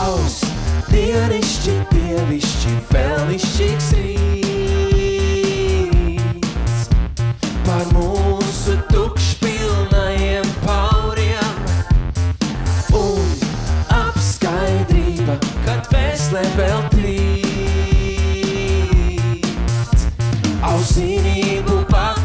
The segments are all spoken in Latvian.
Aust, dienišķi, dievišķi, vēlišķīgs rīts. Par mūsu tukšpilnajiem pauriem un apskaidrība, kad vēslē vēl trīc. Ausinību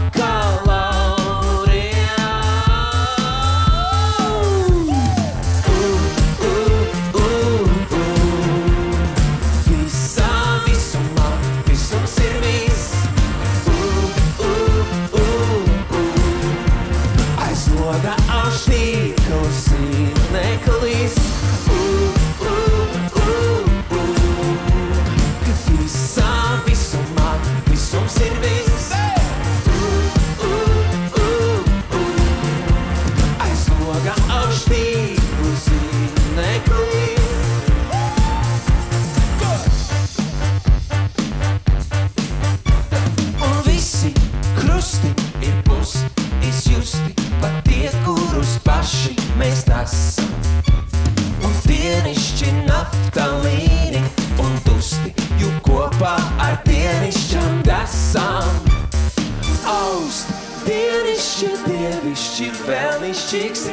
mēs nesam, un dienišķi naftalīni un dusti, jo kopā ar dienišķam desam. Aust, dienišķi, dievišķi, vēlišķīgs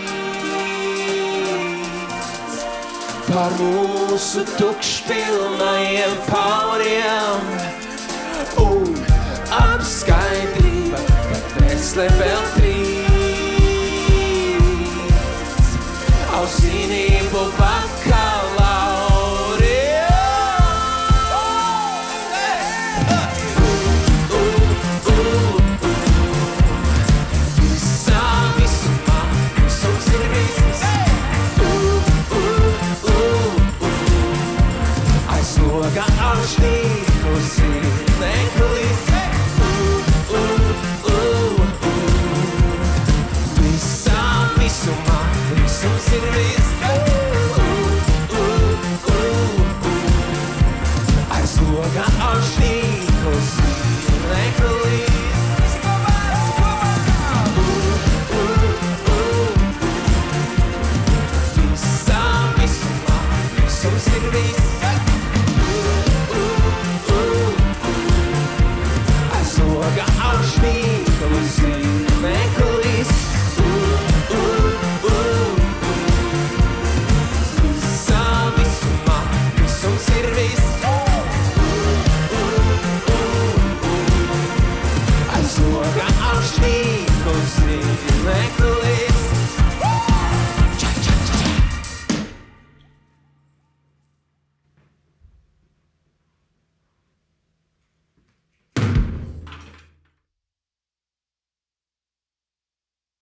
rīts. Par mūsu tukšpilnajiem pauriem un apskaidrība, kad vēslē vēl trīc. Ausinību visā visumā, visums ir viss. Aiz loga augštīgusi neklis. Visā visumā, visums ir viss. Aiz loga augštīgusi neklis. Visā visumā, visums ir viss.